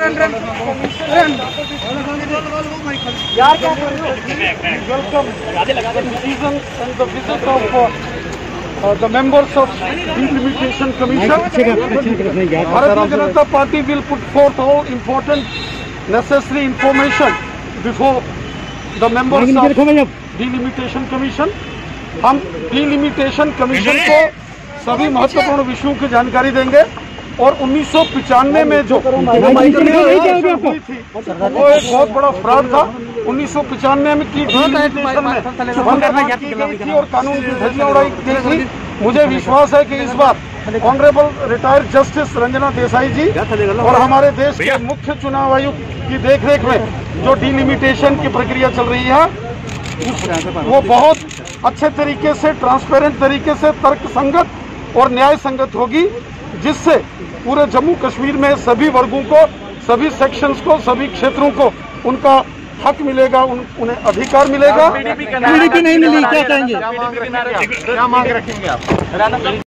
यार क्या कर रहे हो? Welcome decision and the visit of the members of Delimitation Commission. Bharatiya Janata Party will put forth all important necessary information before the members of Delimitation Commission. हम Delimitation Commission को सभी महत्वपूर्ण विषयों की जानकारी देंगे और 1995 में जो हुई थी वो एक बहुत बड़ा फ्रॉड था। 1995 में की डिलिमिटेशन में की गई थी और कानून की धज्जियां उड़ाई गई थी। मुझे विश्वास है कि इस बार honourable retired justice Ranjana Desai ji और हमारे देश के मुख्य चुनाव आयुक्त की देखरेख में जो डिलिमिटेशन की प्रक्रिया चल रही है वो बहुत अच्छे तरीके से, ट्रांसपेरेंट तरीके से, तर्क संगत और न्याय संगत होगी, जिससे पूरे जम्मू कश्मीर में सभी वर्गों को, सभी सेक्शंस को, सभी क्षेत्रों को उनका हक मिलेगा, उन्हें अधिकार मिलेगा। पीडीपी नहीं मिली, क्या कहेंगे? क्या मांग रखेंगे आप?